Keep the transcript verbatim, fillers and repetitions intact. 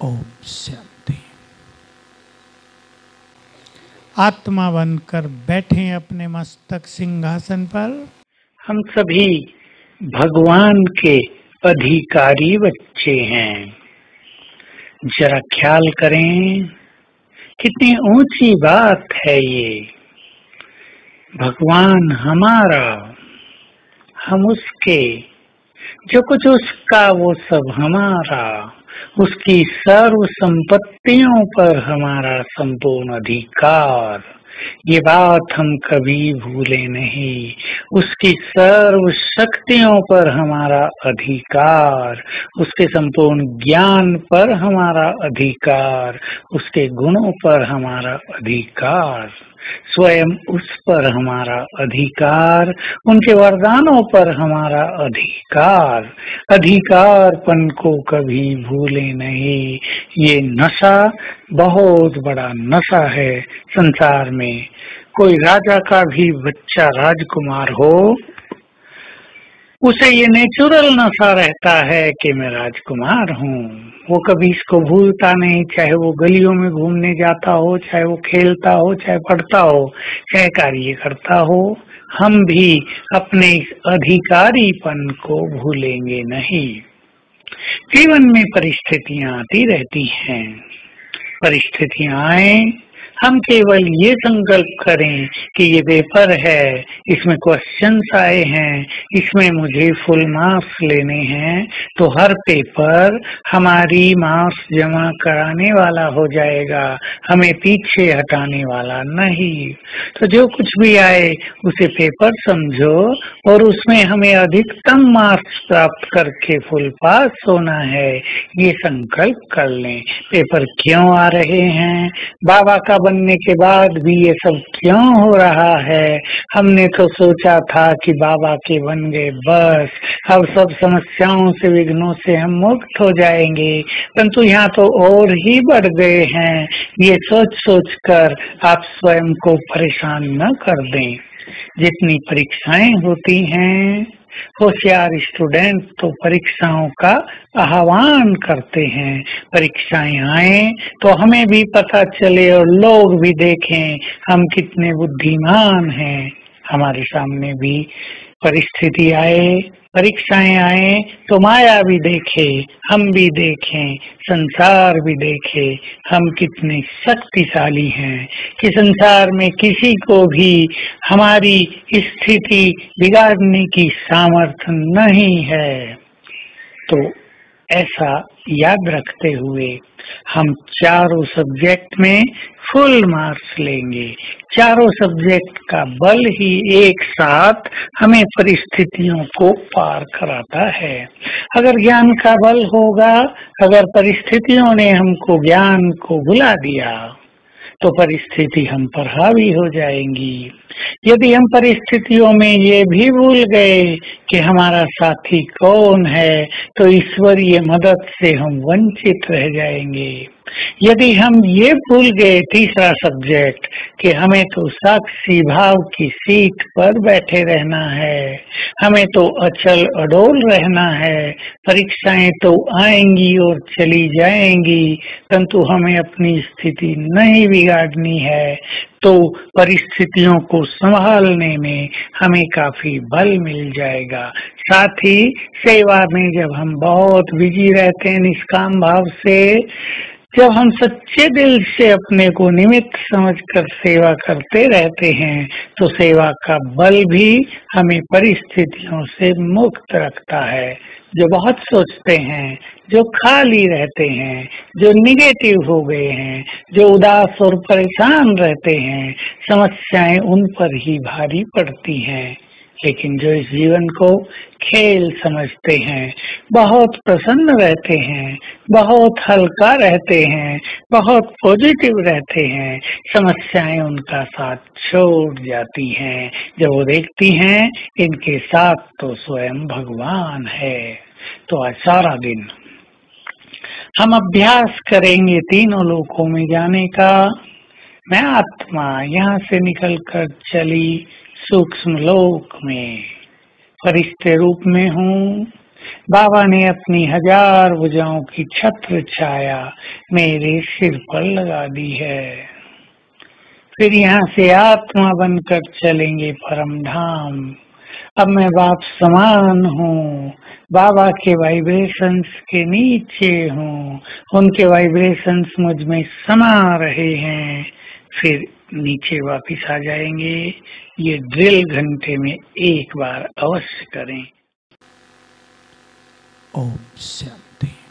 ओम शांति। आत्मा बनकर बैठे अपने मस्तक सिंहासन पर। हम सभी भगवान के अधिकारी बच्चे हैं। जरा ख्याल करें, कितनी ऊंची बात है ये। भगवान हमारा, हम उसके, जो कुछ उसका वो सब हमारा, उसकी सर्व संपत्तियों पर हमारा संपूर्ण अधिकार। ये बात हम कभी भूले नहीं। उसकी सर्व शक्तियों पर हमारा अधिकार, उसके संपूर्ण ज्ञान पर हमारा अधिकार, उसके गुणों पर हमारा अधिकार, स्वयं उस पर हमारा अधिकार, उनके वरदानों पर हमारा अधिकार। अधिकारपन को कभी भूले नहीं। ये नशा बहुत बड़ा नशा है संसार में। कोई राजा का भी बच्चा राजकुमार हो, उसे ये नेचुरल नशा रहता है कि मैं राजकुमार हूँ। वो कभी इसको भूलता नहीं, चाहे वो गलियों में घूमने जाता हो, चाहे वो खेलता हो, चाहे पढ़ता हो, चाहे कार्य करता हो। हम भी अपने इस अधिकारीपन को भूलेंगे नहीं। जीवन में परिस्थितियां आती रहती हैं। परिस्थितियां आए, हम केवल ये संकल्प करें कि ये पेपर है, इसमें क्वेश्चंस आए हैं, इसमें मुझे फुल मार्क्स लेने हैं, तो हर पेपर हमारी मार्क्स जमा कराने वाला हो जाएगा, हमें पीछे हटाने वाला नहीं। तो जो कुछ भी आए उसे पेपर समझो और उसमें हमें अधिकतम मार्क्स प्राप्त करके फुल पास होना है, ये संकल्प कर लें। पेपर क्यों आ रहे हैं, बाबा का बनने के बाद भी ये सब क्यों हो रहा है। हमने तो सोचा था कि बाबा के बन गए बस, अब सब समस्याओं से, विघ्नों से हम मुक्त हो जाएंगे, परंतु यहाँ तो और ही बढ़ गए हैं। ये सोच सोच कर आप स्वयं को परेशान न कर दें। जितनी परीक्षाएं होती हैं, होशियार स्टूडेंट तो परीक्षाओं का आह्वान करते हैं। परीक्षाएं आए तो हमें भी पता चले और लोग भी देखें हम कितने बुद्धिमान हैं। हमारे सामने भी परिस्थिति आए, परीक्षाएं आए तो माया भी देखे, हम भी देखें, संसार भी देखे हम कितने शक्तिशाली हैं कि संसार में किसी को भी हमारी स्थिति बिगाड़ने की सामर्थ्य नहीं है। तो ऐसा याद रखते हुए हम चारों सब्जेक्ट में फुल मार्क्स लेंगे। चारों सब्जेक्ट का बल ही एक साथ हमें परिस्थितियों को पार कराता है। अगर ज्ञान का बल होगा, अगर परिस्थितियों ने हमको ज्ञान को भुला दिया तो परिस्थिति हम पर हावी हो जाएंगी। यदि हम परिस्थितियों में ये भी भूल गए कि हमारा साथी कौन है, तो ईश्वरीय मदद से हम वंचित रह जाएंगे। यदि हम ये भूल गए तीसरा सब्जेक्ट कि हमें तो साक्षी भाव की सीट पर बैठे रहना है, हमें तो अचल अडोल रहना है, परीक्षाएं तो आएंगी और चली जाएंगी, परंतु हमें अपनी स्थिति नहीं बिगाड़नी है, तो परिस्थितियों को संभालने में हमें काफी बल मिल जाएगा। साथ ही सेवा में जब हम बहुत बिजी रहते हैं निष्काम भाव से, जब हम सच्चे दिल से अपने को निमित्त समझकर सेवा करते रहते हैं, तो सेवा का बल भी हमें परिस्थितियों से मुक्त रखता है। जो बहुत सोचते हैं, जो खाली रहते हैं, जो निगेटिव हो गए हैं, जो उदास और परेशान रहते हैं, समस्याएं उन पर ही भारी पड़ती हैं। लेकिन जो इस जीवन को खेल समझते हैं, बहुत प्रसन्न रहते हैं, बहुत हल्का रहते हैं, बहुत पॉजिटिव रहते हैं, समस्याएं उनका साथ छोड़ जाती हैं। जब वो देखती हैं इनके साथ तो स्वयं भगवान है। तो आज सारा दिन हम अभ्यास करेंगे तीनों लोकों में जाने का। मैं आत्मा यहाँ से निकलकर चली सूक्ष्म लोक में, फरिश्ते रूप में हूँ, बाबा ने अपनी हजार भुजाओं की छत्र छाया मेरे सिर पर लगा दी है। फिर यहाँ से आत्मा बनकर चलेंगे परम धाम। अब मैं बाप समान हूँ, बाबा के वाइब्रेशंस के नीचे हूँ, उनके वाइब्रेशंस मुझ में समा रहे हैं। फिर नीचे वापिस आ जाएंगे। ये ड्रिल घंटे में एक बार अवश्य करें। ओम शांति।